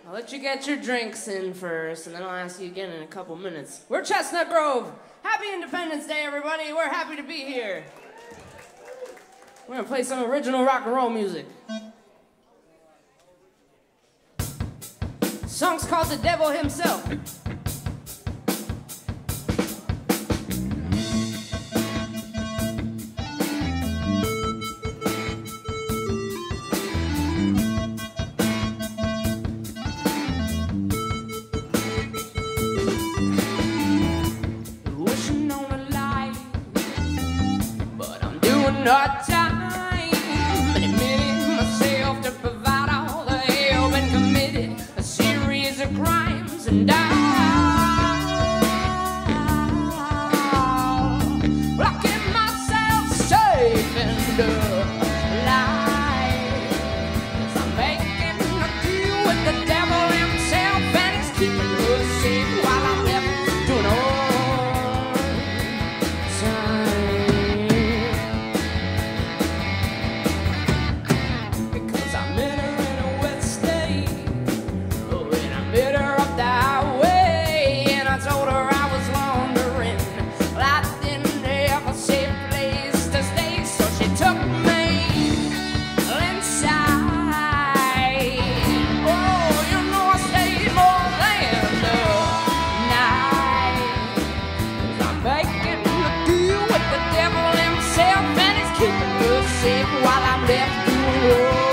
I'll let you get your drinks in first, and then I'll ask you again in a couple minutes. We're Chestnut Grove. Happy Independence Day, everybody. We're happy to be here. We're gonna play some original rock and roll music. The song's called The Devil Himself. Not time, admitting myself to provide all the help and committed a series of crimes and died. Well, I kept myself safe and alive, 'cause I'm making a deal with the devil himself, and he's keeping us safe while I'm left doing all. While I'm left doing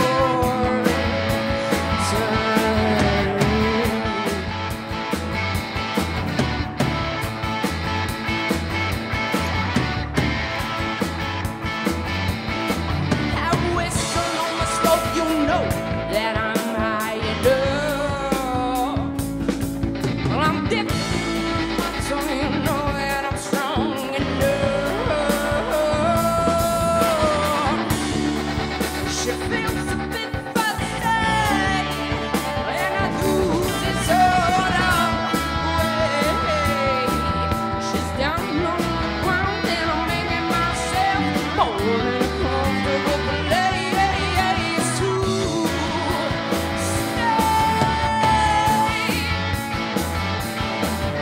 I whistle on the smoke, you know that I'm high enough. Well, I'm dipped, so you know that I'm strong enough. She feels a bit fuzzy when I lose this hold away. She's down on the ground and I'm making myself more than a comfortable place to stay.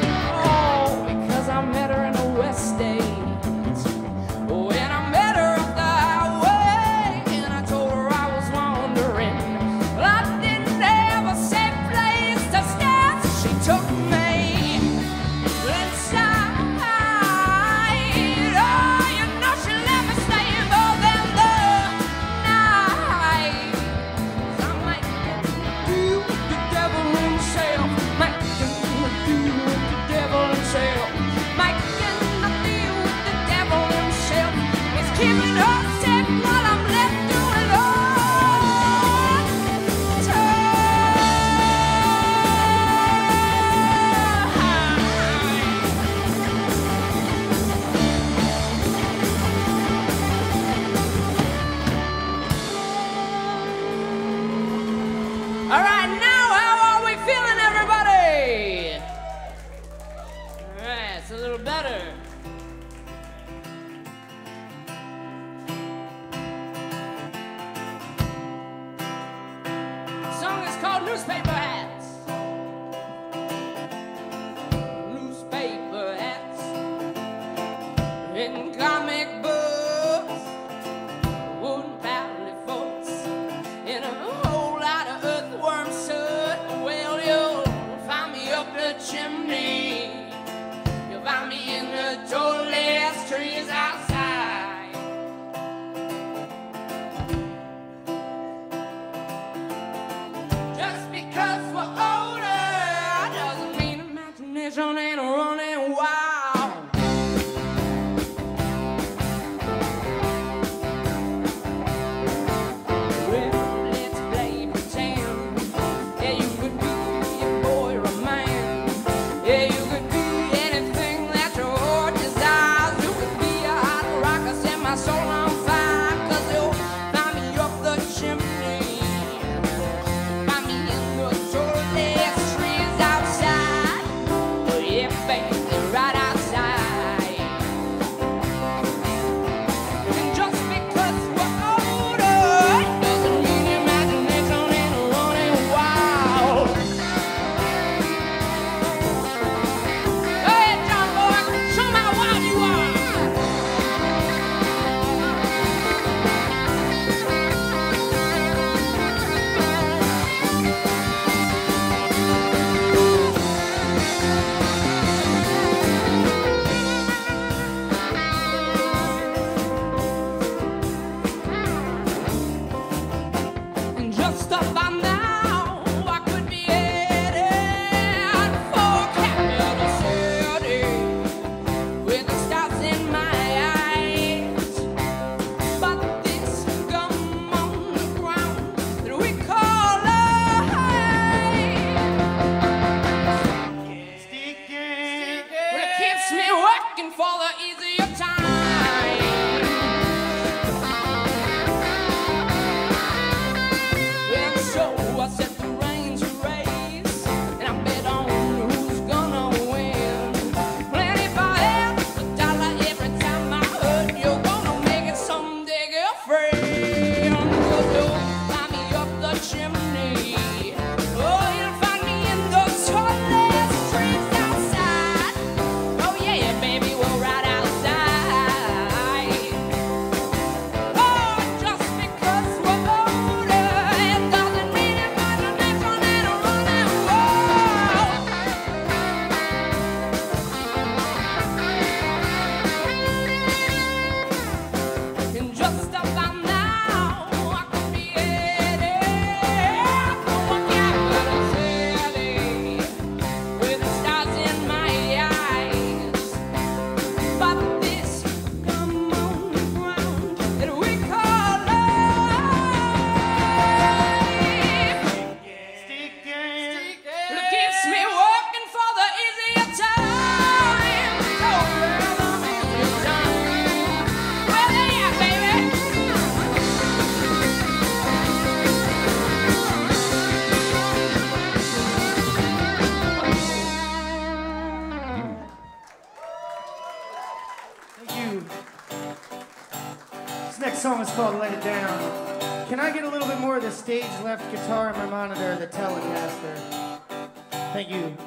song is called Let It Down. Can I get a little bit more of the stage left guitar in my monitor, the Telecaster? Thank you.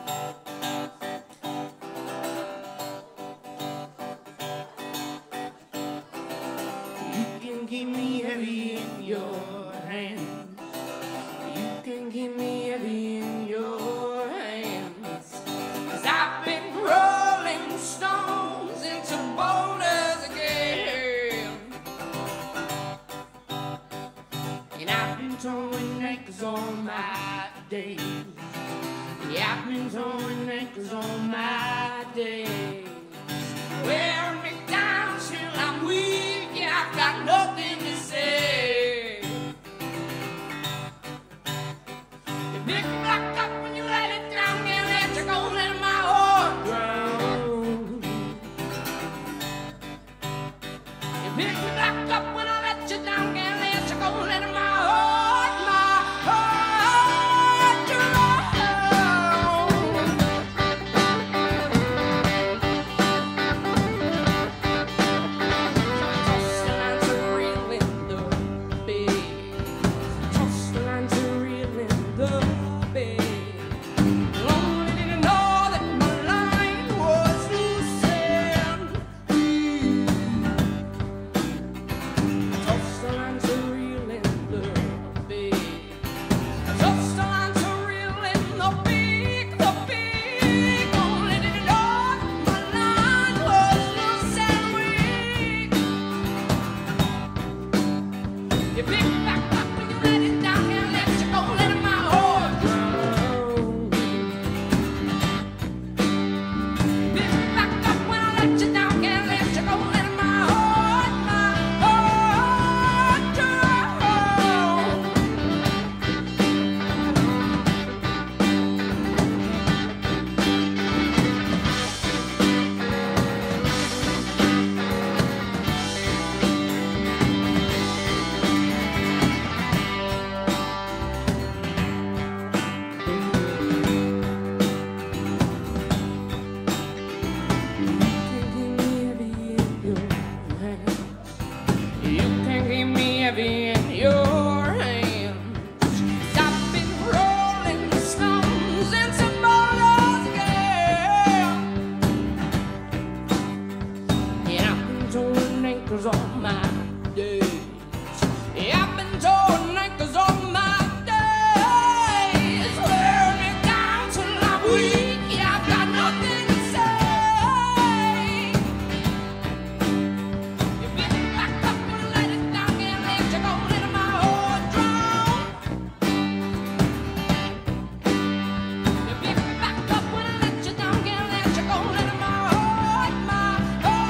You can keep me heavy in your hands. You can keep me heavy in your hands. 'Cause I've been rolling stones into boulders again. And I've been towing anchors on my days. Yeah, I've been towing anchors on my days. Wear me down till I'm weak. Yeah, I've got nothing to say. You pick me back up when you let it down. Can't let you go, let my heart drown. You pick me back up when I let you down. Can't let you go, let my heart drown. Toss the line to reel in the bed. Toss the line to reel in the bed. Only didn't know that my line was loose and free. Toss the line to reel in the bed. Toss the line to reel in the big, the big. Only didn't know that my line was loose and weak. You pick me back up when you let it down. Can't let you go, let my heart drown. Pick me back up when I let you down. Can't let you go, let my heart drown. You can keep me heavy in your hands. 'Cause I've been rolling the stones into boulders again. Yeah, I've been towing anchors on my days. Yeah, I've been towing anchors on my days. Wear me down till I'm weak. Yeah, I've got nothing to say. You pick me back up when I let it down. Can't let you go, let my heart drown. You pick me back up when I let you down. Can't let you go, let my heart drown.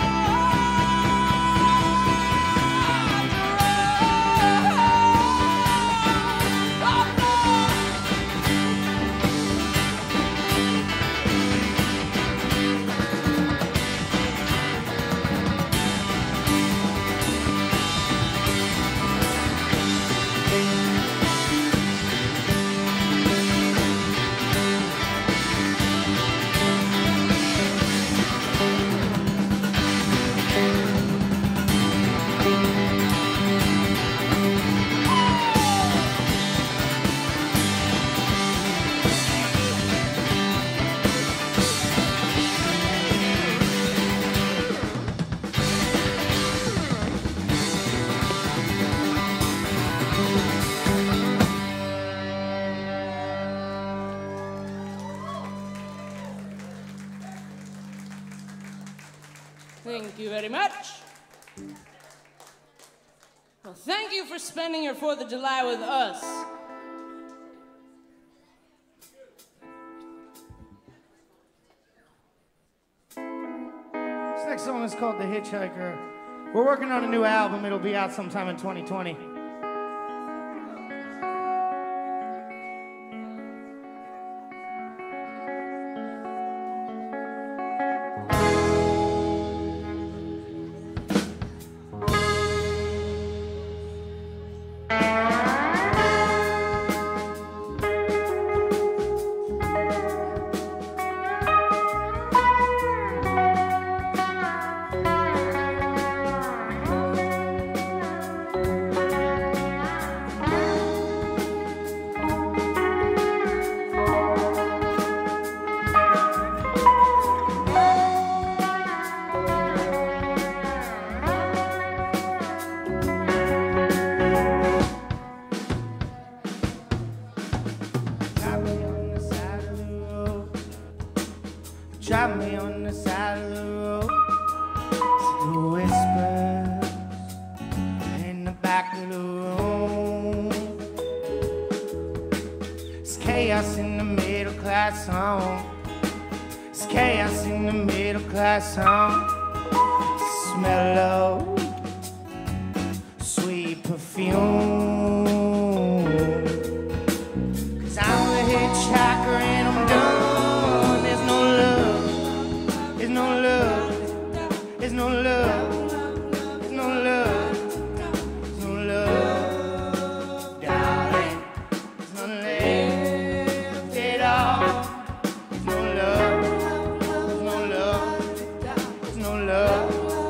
Thank you very much. Well, thank you for spending your 4th of July with us. This next song is called The Hitchhiker. We're working on a new album. It'll be out sometime in 2020. Drop me on the side of the road. See the whispers in the back of the room. It's chaos in the middle class home. It's chaos in the middle class home. Smell of sweet perfume. 'Cause I'm a hitchhiker and I'm done. There's no love, there's no love, there's no love, there's no love, there's no love, darling. There's none left at all. There's no love, there's no love, there's no love.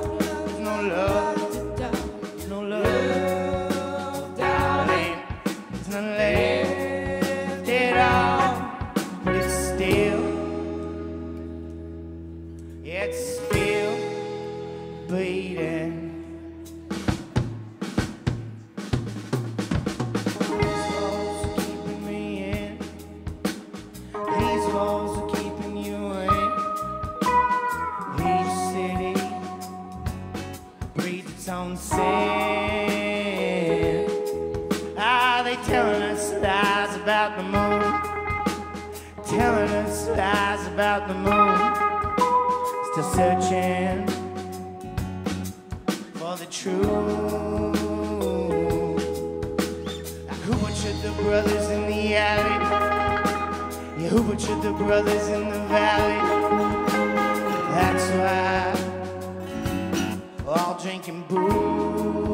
About the moon, telling us lies about the moon. Still searching for the truth. Like who butchered the brothers in the alley? Yeah, who butchered the brothers in the valley? That's why we're all drinking booze.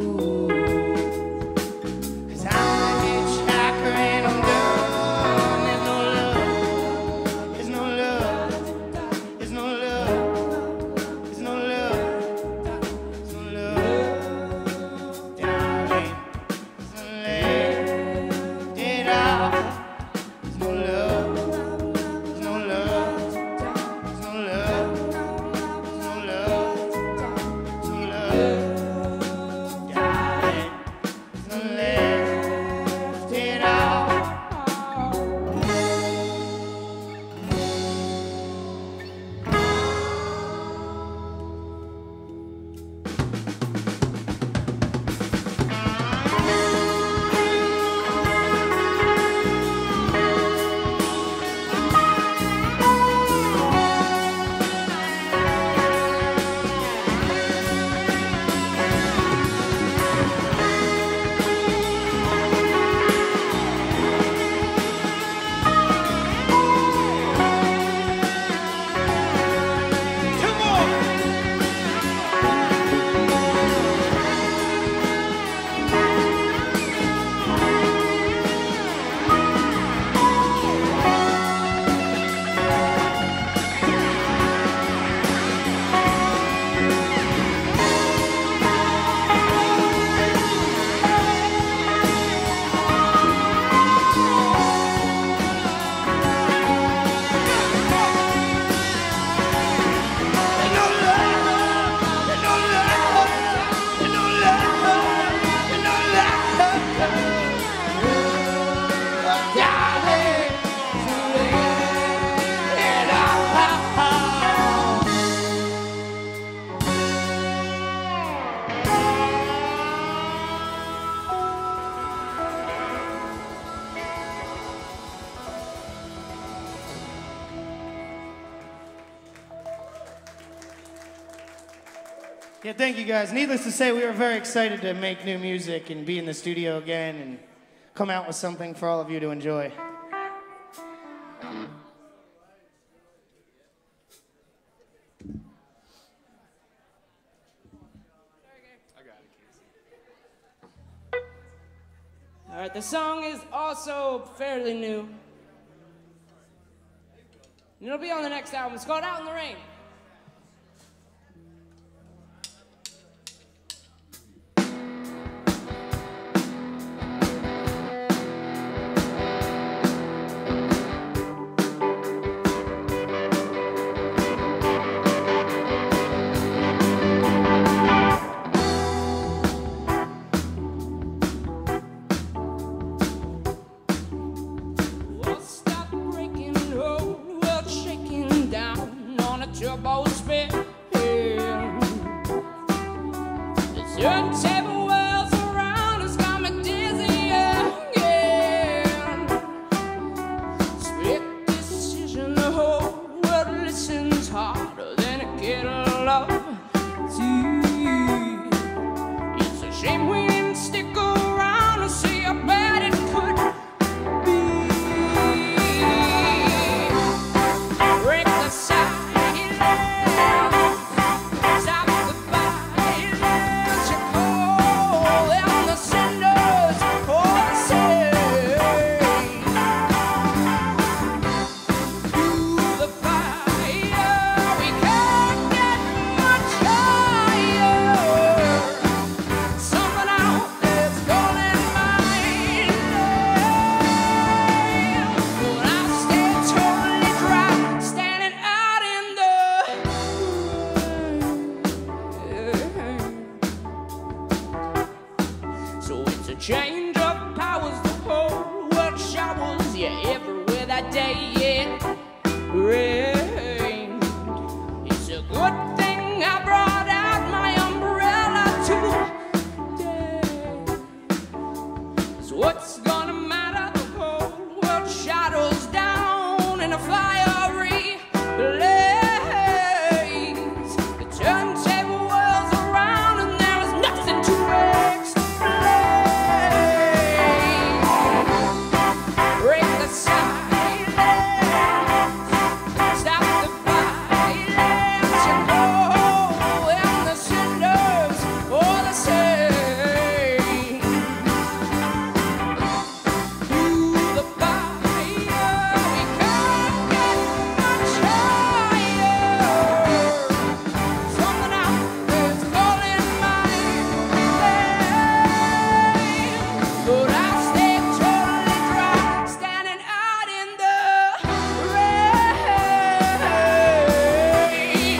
Yeah, thank you guys. Needless to say, we are very excited to make new music and be in the studio again and come out with something for all of you to enjoy. All right, the song is also fairly new. And it'll be on the next album. It's called Out in the Rain. Down. both spin. The turntable whirls around us, got me dizzy again. Split decision, the whole world listens harder than a kid of love. It's a shame we didn't stick around to see how bad it could be. Break the silence, stop the violence, you call them the sinners or the saints. Through the fire, we can't get much higher. Something out there's calling my name, but I stay totally dry, standing out in the rain. So it's a change of powers, the whole world showers you everywhere that day it rained. It's a good thing I brought out my umbrella today. So what's gonna matter? The whole world shadows down in a fiery blaze. The turntable whirls around and there is nothing to explain. Break the silence, stop the violence, you call them the sinners or the saints. Through the fire, we can't get much higher. Something out there's calling my name, but I stay totally dry, standing out in the rain.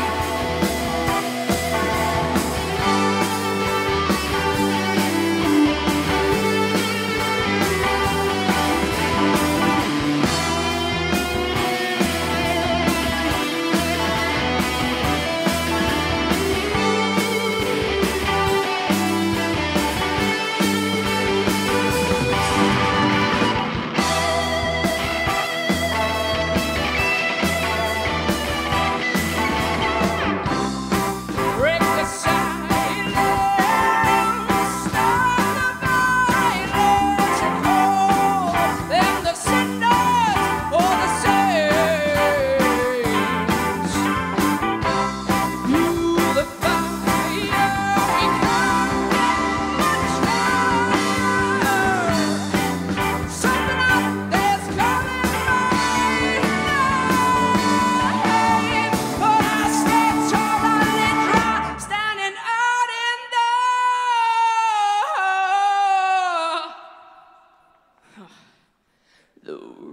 Break the silence, stop the violence, you call them the sinners or the saints. Through the fire, we can't get much higher. Something out there's calling my name, but I stay totally dry, standing out in the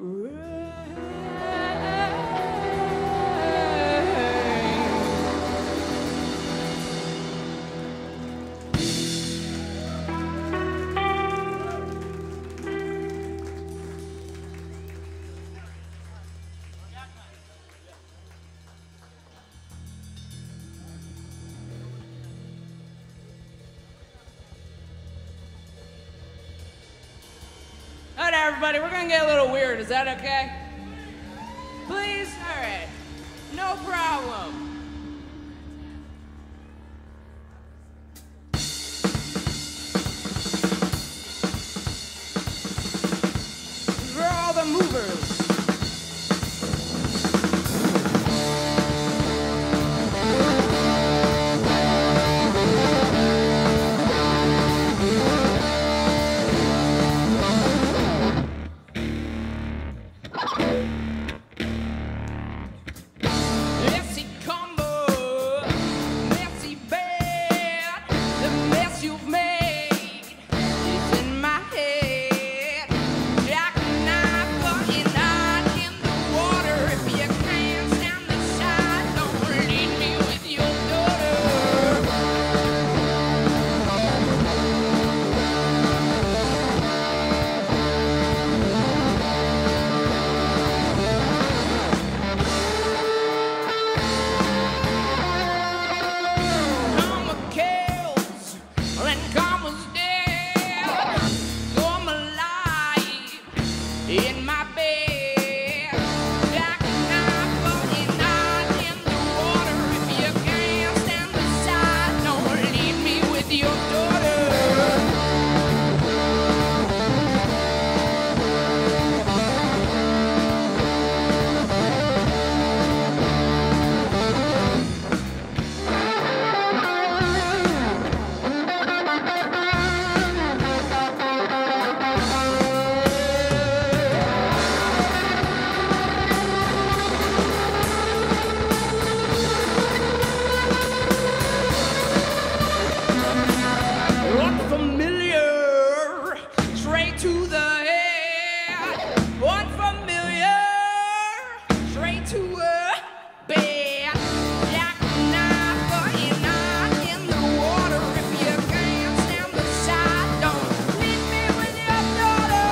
All right, everybody, we're gonna get a little weird. Is that okay? Please? All right. No problem. For all the movers. Messy combo, messy bed. The mess you've made is in my head. Jackknife, but you're not in the water. If you can't stand the sight, don't lead me with your daughter. to bed. Jackknife you're not in the water. If you can't stand the sight, don't leave me with your daughter.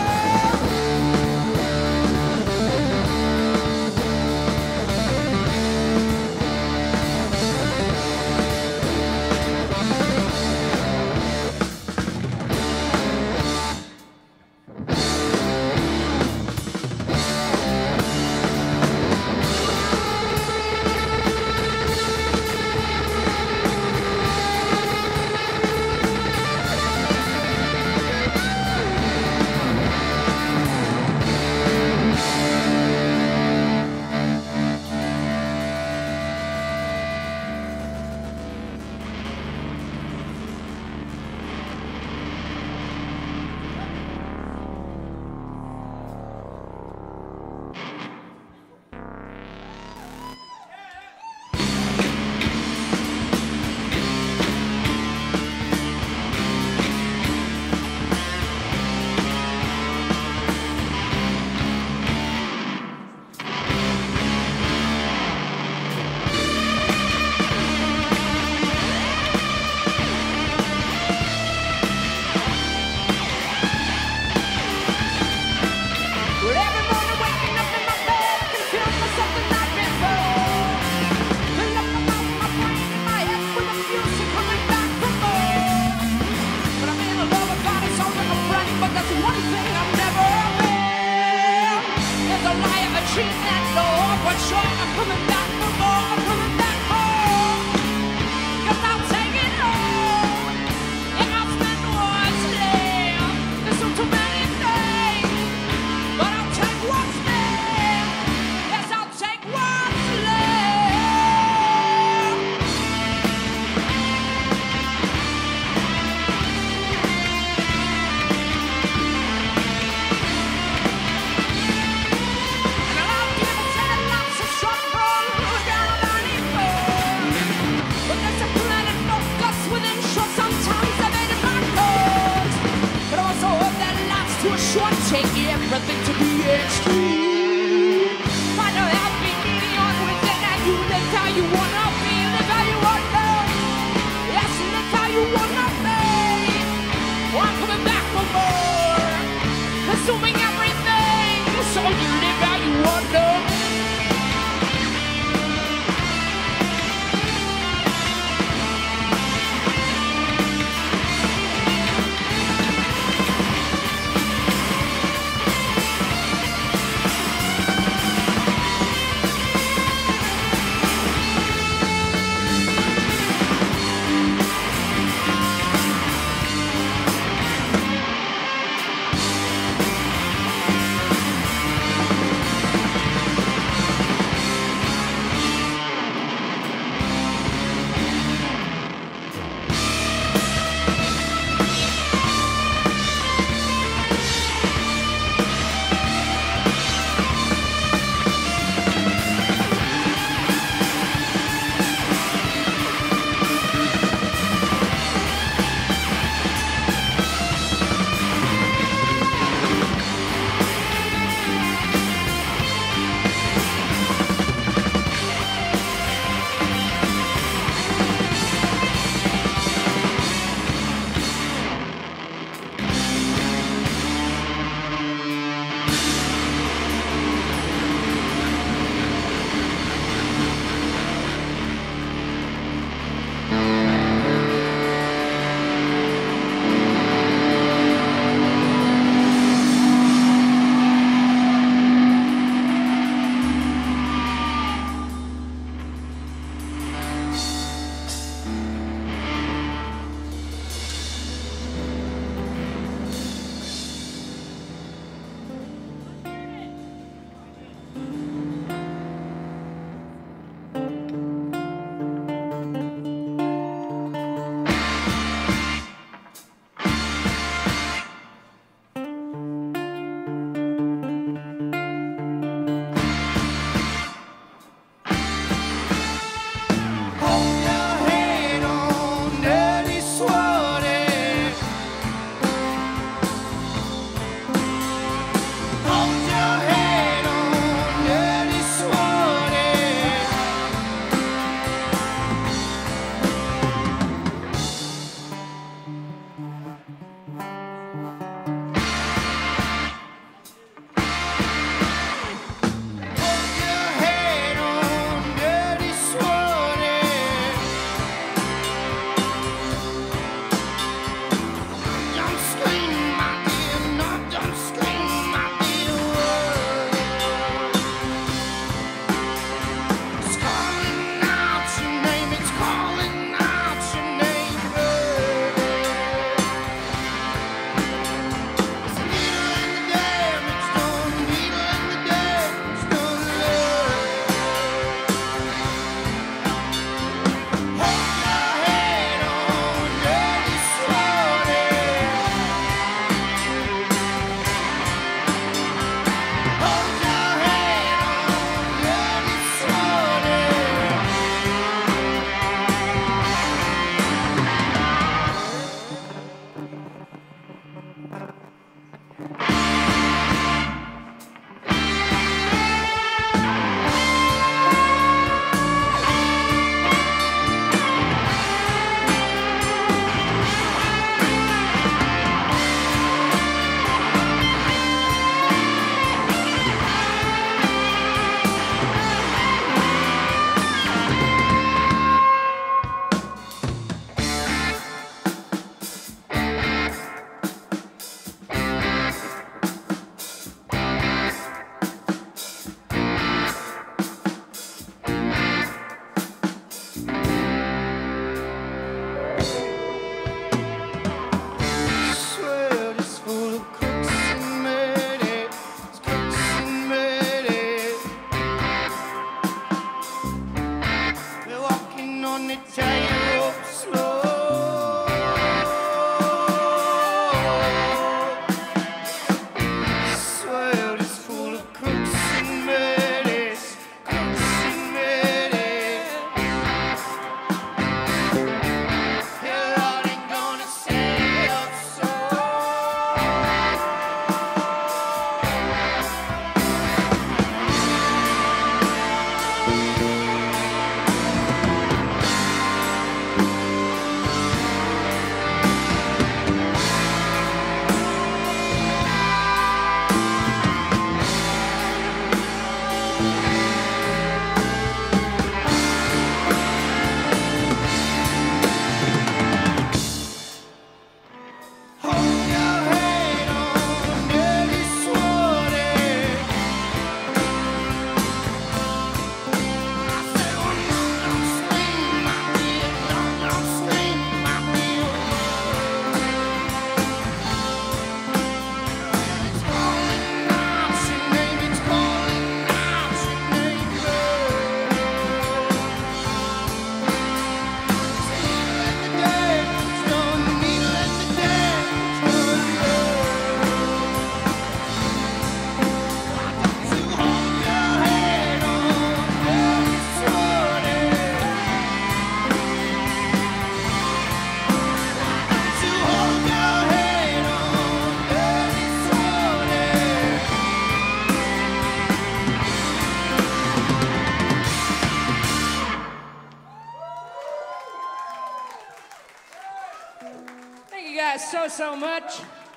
guys so much.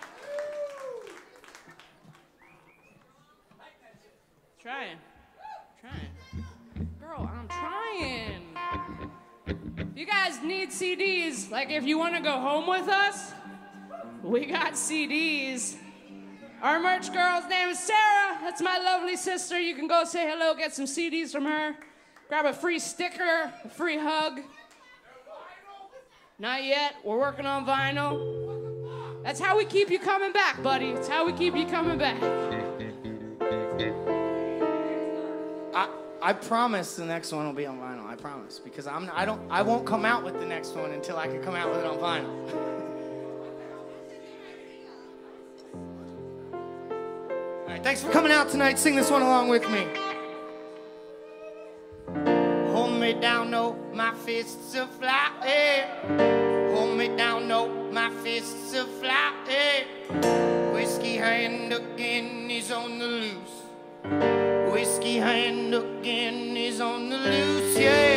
Trying. Girl, I'm trying. You guys need CDs. Like, if you want to go home with us, we got CDs. Our merch girl's name is Sarah. That's my lovely sister. You can go say hello, get some CDs from her. Grab a free sticker, a free hug. Not yet. We're working on vinyl. That's how we keep you coming back, buddy. It's how we keep you coming back. I promise the next one will be on vinyl. I promise, because I won't come out with the next one until I can come out with it on vinyl. All right, thanks for coming out tonight. Sing this one along with me. Hold me down, no, my fists are flying. Hold me down, no, my fists are flying. Whiskey hand again is on the loose. Whiskey hand again is on the loose, yeah.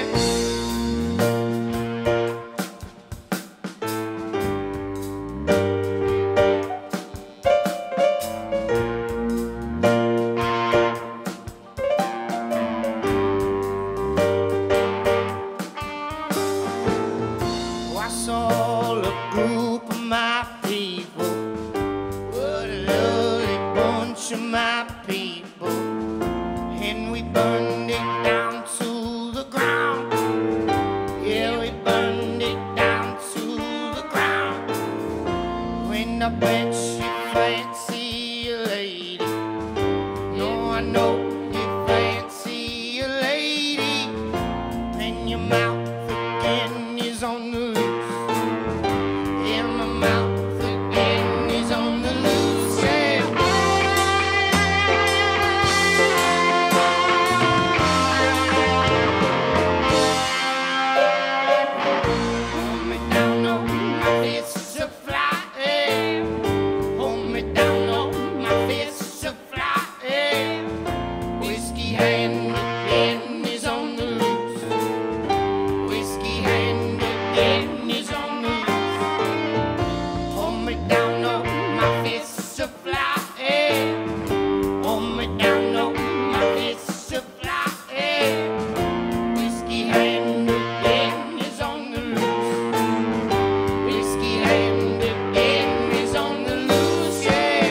I saw a group of my people. What a lovely bunch of my people. And we burned it down to the ground. Yeah, we burned it down to the ground. When I bet you fancy a lady. No, I know you fancy a lady. And your mouth again is on the loose. Yeah, my mouth again is on the loose, yeah. Hold me down, no, my fists are flying. Hold me down, no, my fists are flying. Whiskey hand again is on the loose. Whiskey hand again is on the loose. Hold me down, no, my fists are flying. Hold me down, no, my fists are flying. Whiskey hand again is on the loose. Whiskey hand again is on the loose, yeah.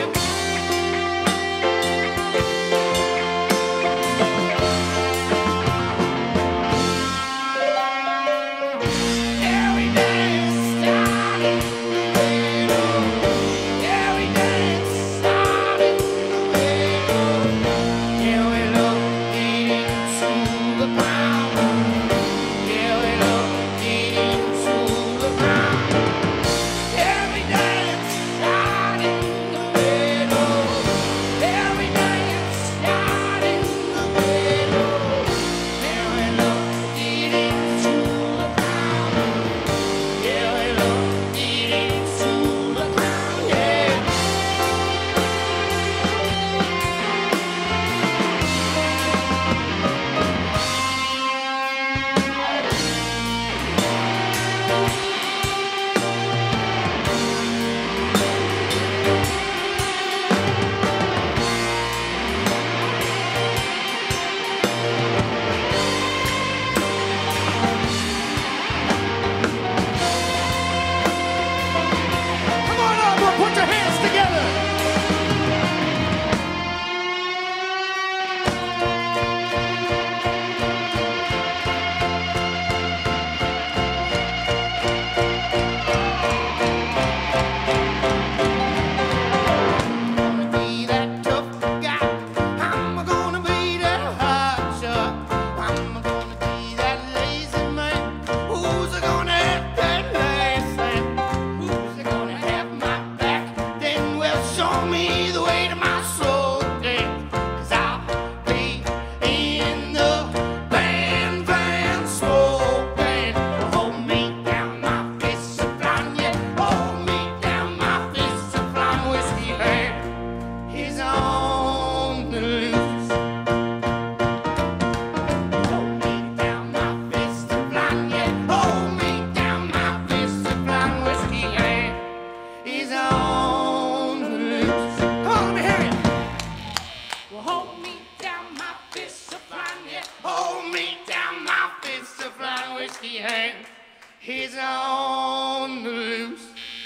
he's on the loose.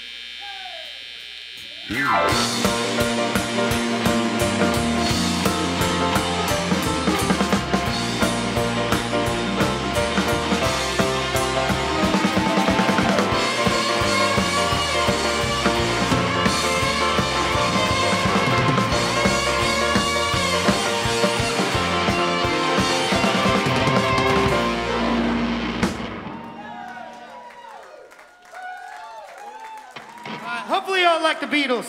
Hopefully y'all like the Beatles.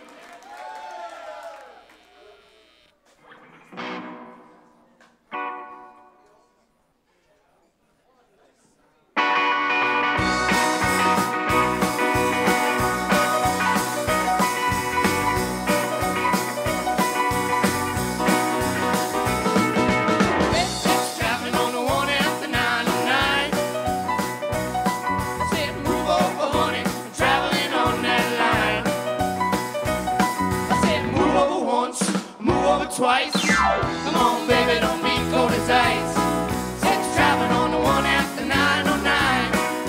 Twice. Come on, baby, don't be cold as ice. Sex traveling on the one after 909.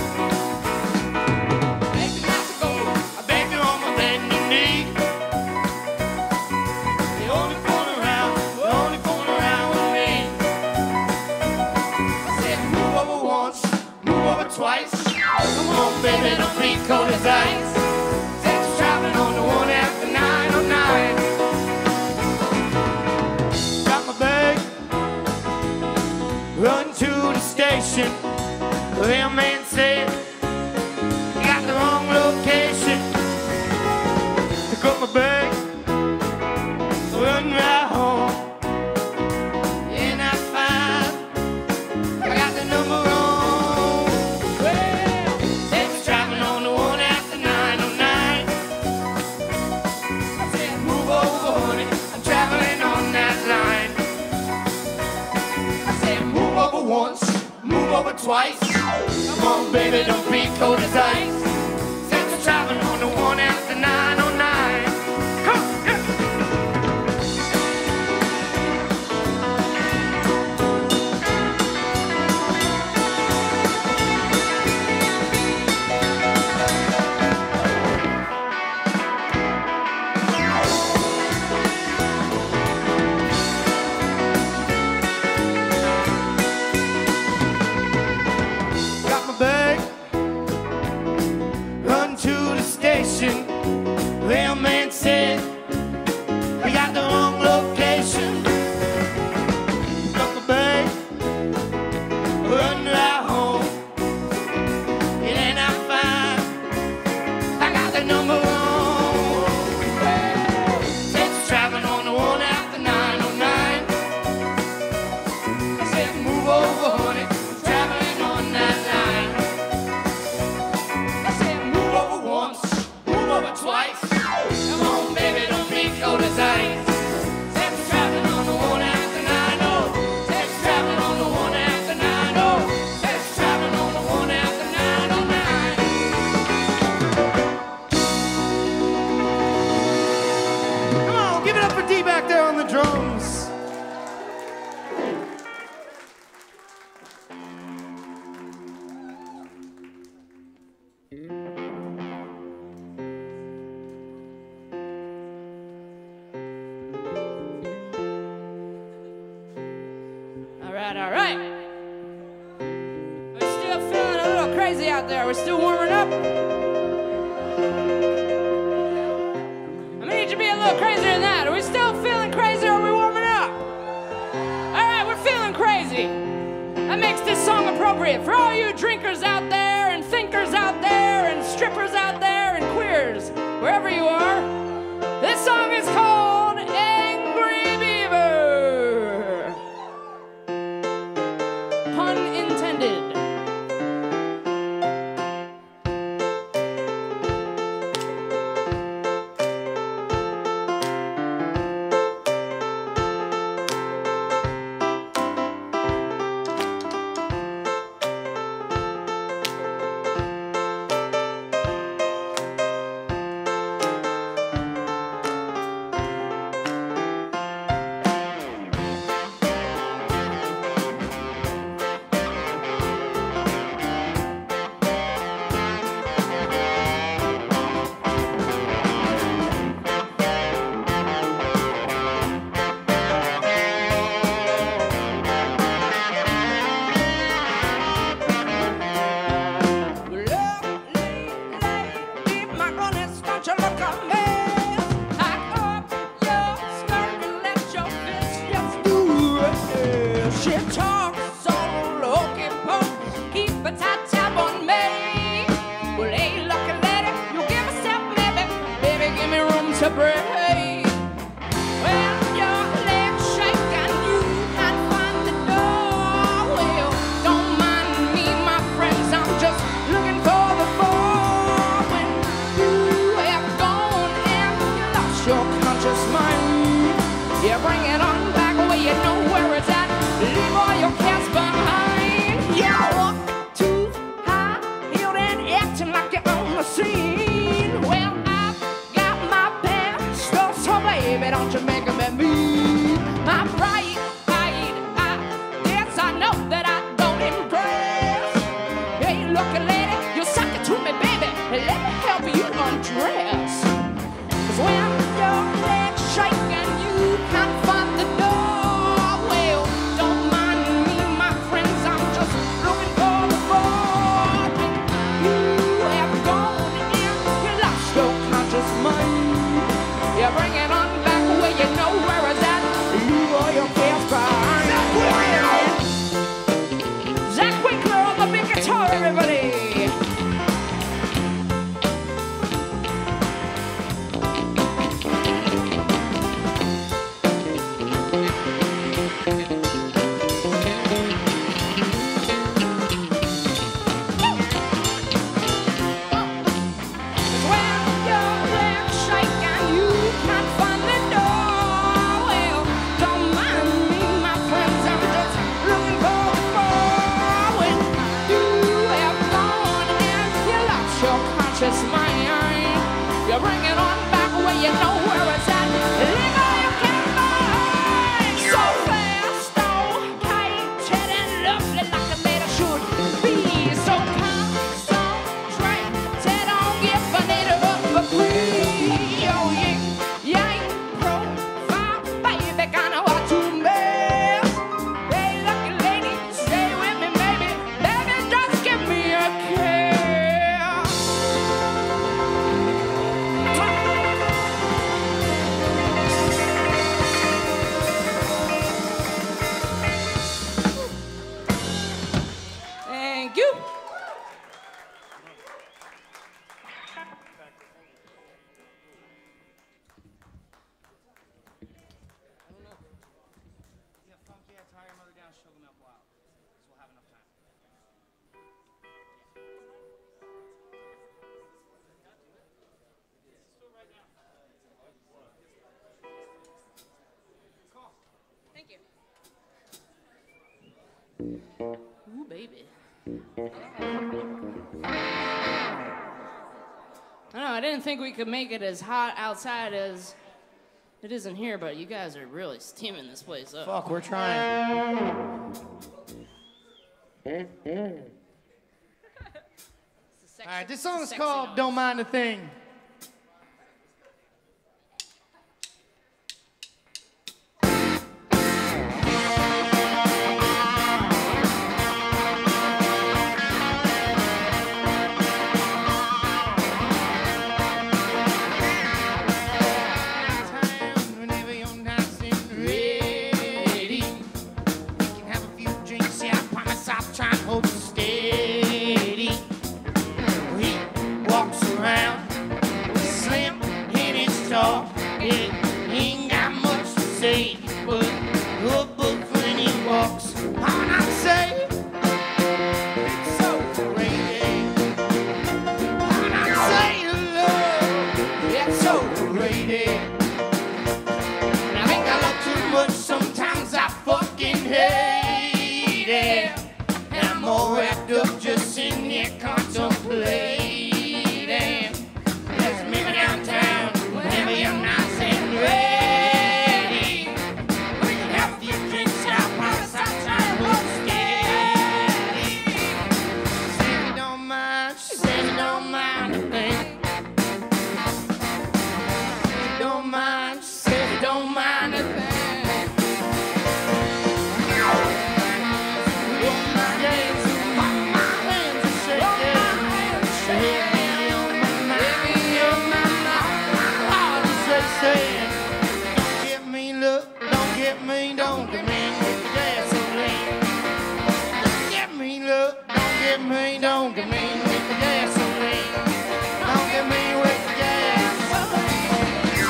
Make it not to go. I beg you on my bending knee. The only fooling around with me. I said, move over once, move over twice. Come on, baby, don't be cold as ice. Sex traveling on the one after 909. Run to the station. The mailman said you got the wrong location. Pick up my bag, run right home. In I find I got the number wrong. Well, they was driving on the one after 909. I said, move over, honey, I'm traveling on that line. Once, move over twice. Come on, baby, don't be cold as ice. Since I'm traveling on the one after 909. Come on, yeah. Mailman said we got the wrong location. Got my bag, run right home. It ain't that fine. I got the number wrong. Well, it's traveling on the one after 909. I said, move over, honey, I'm traveling on that line. I said, move over once, move over twice. Come on, baby, don't be cold as ice. Sex traveling on the one after 909. Sex traveling on the one after 909. Sex traveling on the one after 909. Come on, give it up for D back there on the drums. All right. We're still feeling a little crazy out there. We're still warming up. I'm gonna need you to be a little crazier than that. Are we still feeling crazy or are we warming up? All right, we're feeling crazy. That makes this song appropriate for all you drinkers out there and thinkers out there and strippers out there and queers, wherever you are. This song is called Angry Beaver. Pun intended. She talks so hokey pokey, keep a tight tab on me. Well, hey, lucky lady, you give a step, baby, baby, give me room to breathe. Well, your legs shake and you can't find the door. Well, don't mind me, my friends, I'm just looking for the fall. When you have gone and you lost your conscious mind, you bring it on back where you know where it's at. Leave all your cares behind. You walk too high, heeled and acting like you're on the scene. Well, I've got my past, so baby, don't you make me mean. My pride, yes, I know that I don't impress. Hey, lucky lady, you suck it to me, baby, and let me help you undress. 'Cause when your legs shake and you can't find the door, well, don't mind me, my friends, I'm just looking for the fall. You have gone and you lost your conscious mind. You bring it on back where you know where it's at. Leave all your cares behind. Zach Winkler on the big guitar, everybody. When your legs shake and you can't find the door, well, don't mind me, my friends, I'm just looking for the fall. When you have gone and you lost your conscious mind, you bring it on back where you know where it's at. Leave all your cares behind. So fast, okay, chat and lovely like a lady should be. So concentrated on giving it up for free. Oh, you ain't profile, baby, kinda hard to miss. Hey, lucky lady, stay with me, baby. Baby, just give me a kiss. Thank you. Thank you. Ooh, baby. I know, I didn't think we could make it as hot outside as it is in here, but you guys are really steaming this place up. Fuck, we're trying. All right, this song is called Don't Mind a Thing. Whenever you're nice and ready, you can have a few drinks. Yeah, I promise I'll try and hold you steady. He walks around don't get me with the gasoline. Don't get me with the gasoline.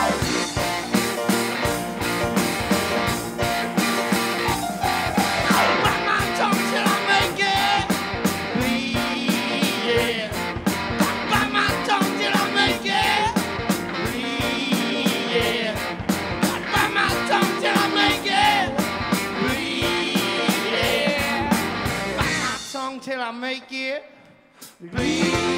I'll bite my tongue till I make it bleed, yeah. I'll bite my tongue till I make it bleed, yeah. I'll bite my tongue till I make it bleed, yeah. Bite my tongue till I make it bleed.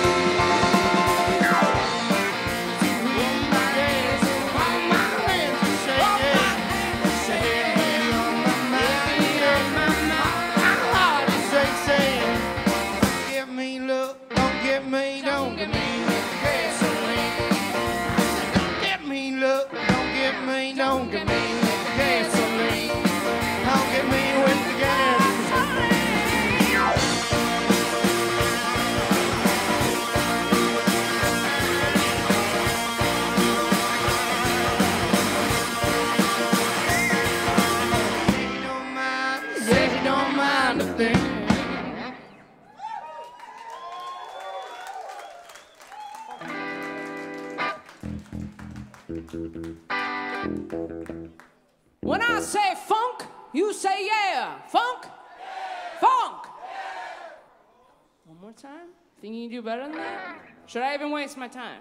Don't get me with the gasoline. Don't get me with the gasoline. Says you don't mind a thing. When I say funk, you say yeah. Funk? Yeah. Funk! Yeah. One more time? Think you can do better than that? Should I even waste my time?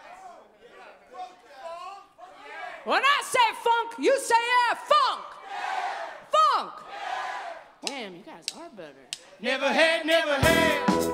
When I say funk, you say yeah. Funk! Yeah. Funk! Yeah. Damn, you guys are better. Never had, never had.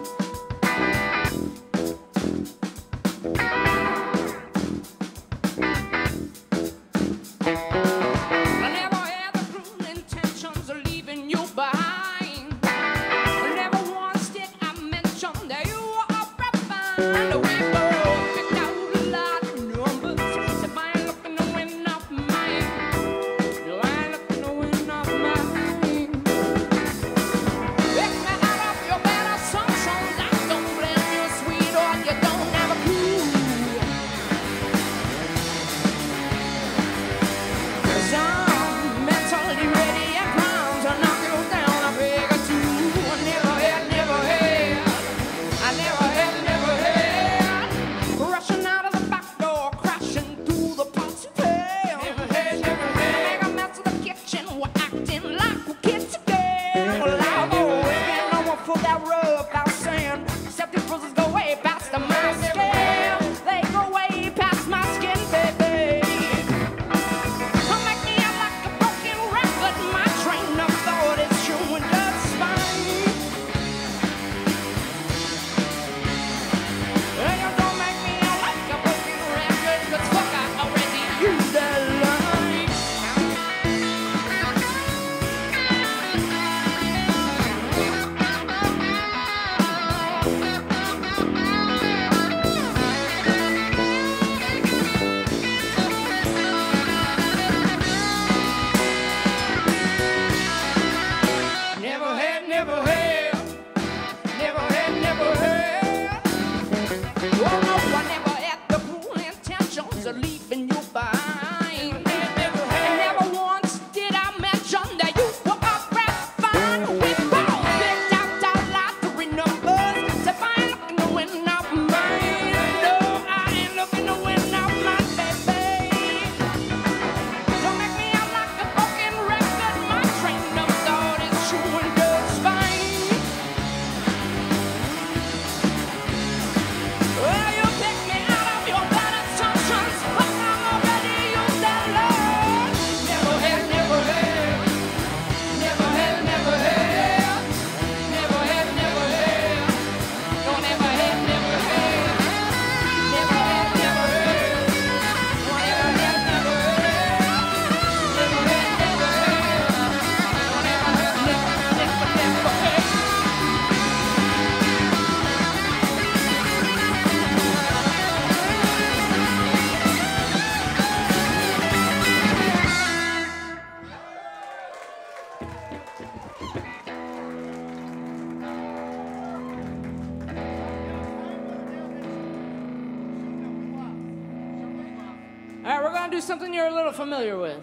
All right, we're gonna do something you're a little familiar with.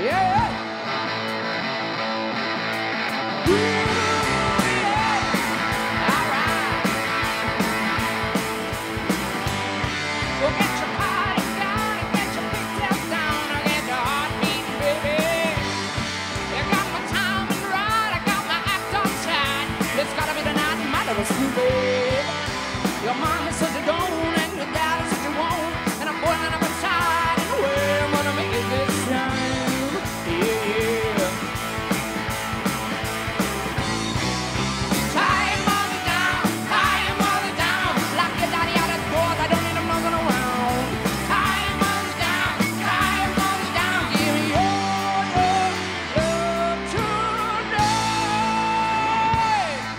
Yeah. Ooh, yeah. All right. Well, get your party down and get your pigtails down and get your heart beating, baby. You got my timing right, I got my act on tight. It's gotta be the night, my little Scooby. Your mama says you don't, and your daddy says you won't, and I'm boiling up inside, and well, I'm gonna make it this time. Yeah. Tie your mother down, lock your daddy out at doors, I don't need him nothing around. Tie your mother down, give me your love tonight.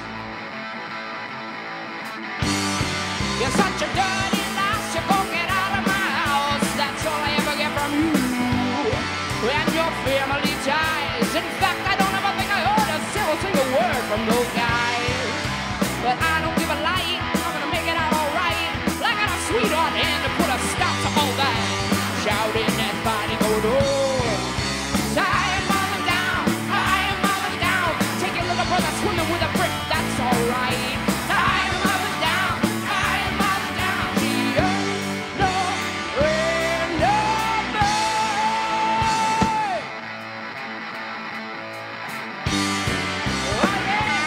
You're such a dirty lass, you won't get out of my house. That's all I ever get from you and your family ties. In fact, I don't ever think I heard a single word from those guys. But I don't give a light, I'm gonna make it out alright. I got a sweetheart hand to put a stop to all that shouting and fighting going on. Tie your mother down, take your little brother swimming with a brick, that's alright. Tie your mother down, she ain't no friend of mine. Oh yeah.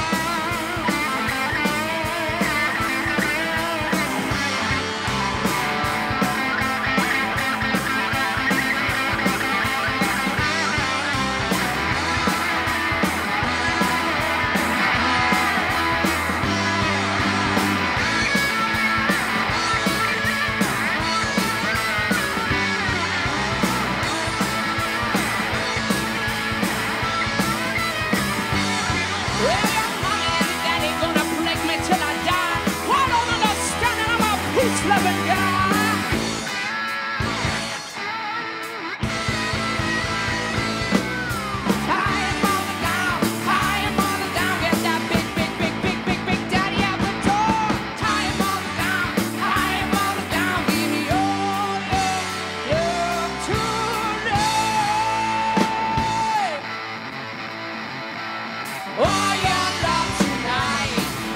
Well, your mommy and daddy gonna plague me till I die. Why don't understand that I'm a peace-loving guy? Tie your mother down, get that big daddy out the door. Tie your mother down, give me your love tonight. Oh, your love tonight,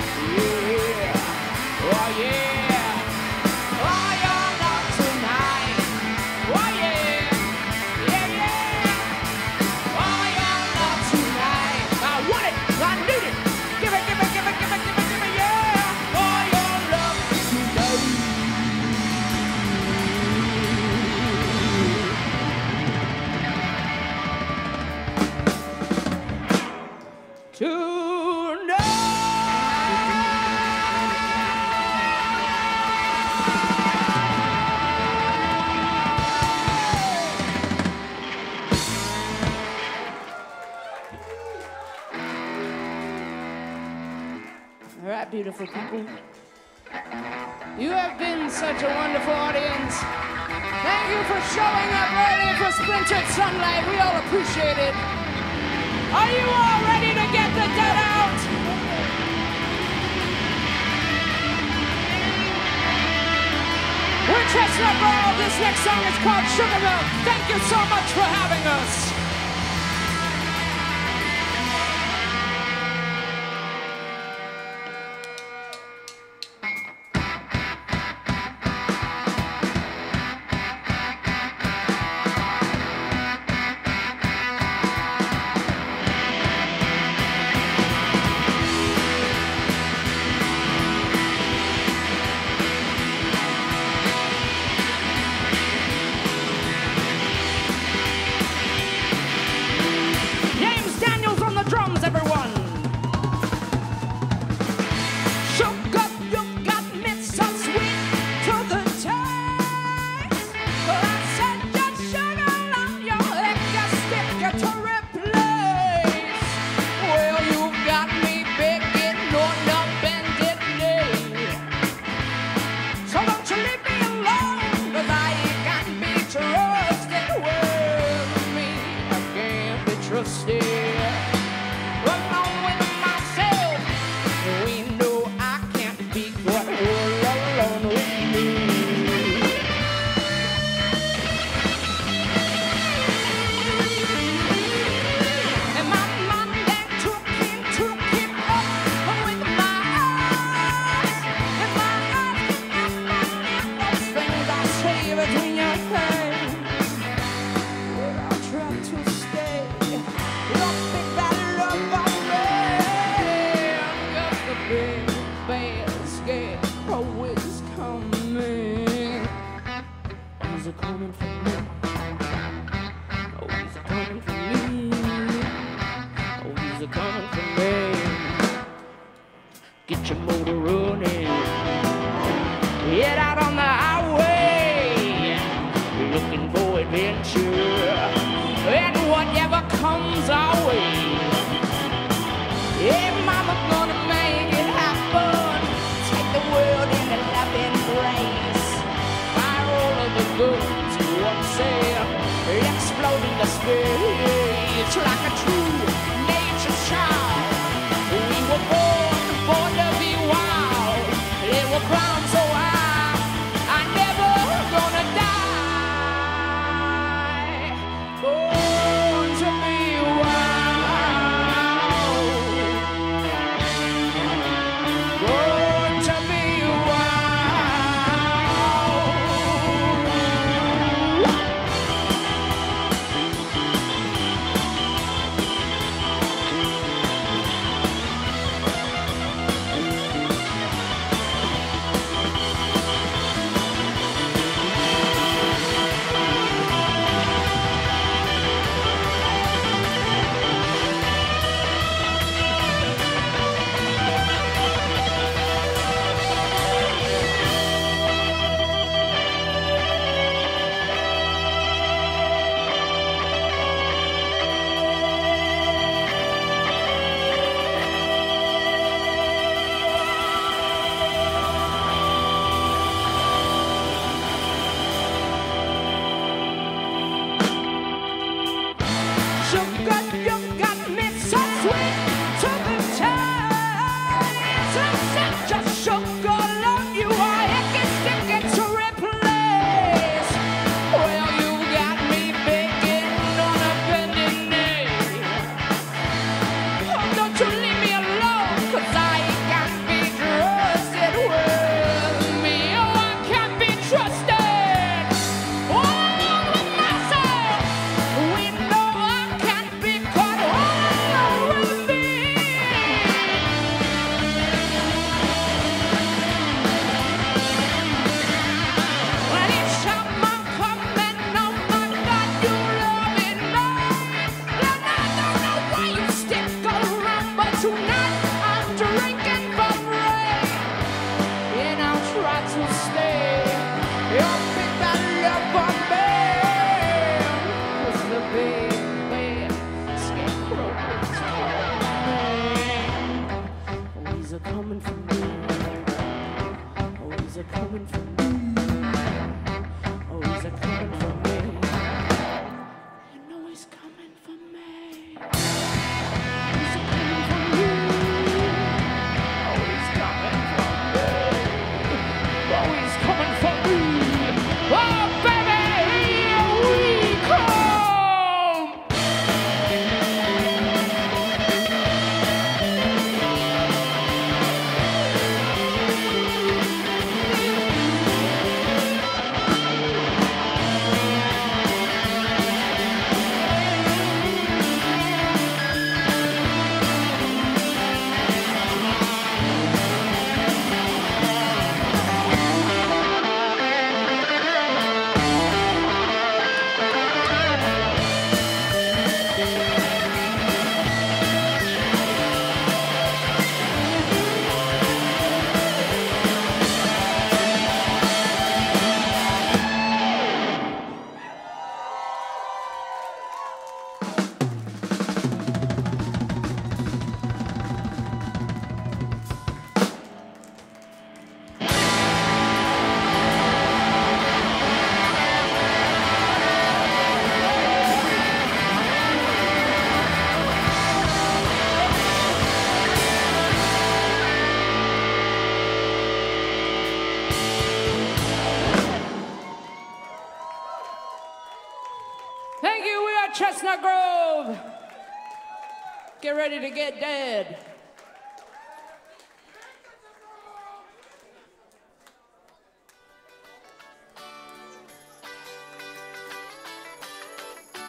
yeah. Oh, yeah. Oh, your love tonight. Oh, yeah. Yeah, yeah. Oh, your love tonight. I want it. I need it. Give it, yeah. Oh, your love tonight. All right, beautiful people. You have been such a wonderful audience. Thank you for showing up early for Splintered Sunlight. We all appreciate it. Are you all ready to get the dead out? We're Chestnut Grove. This next song is called Sugar Milk. Thank you so much for having us. he's a coming for me. Oh, he's a coming for me. Oh, he's a coming for me. Get your motor running. Head out on the highway, looking for adventure and whatever comes our way. Yeah, mama gonna make it happen. Take the world in a loving embrace. Fire all of the guns to one sail, explode into space like a true nature child. We were born to be wild. They were crowned so high, I'm never gonna die. Born to be wild. Born to be Chestnut Grove. Get ready to get dead.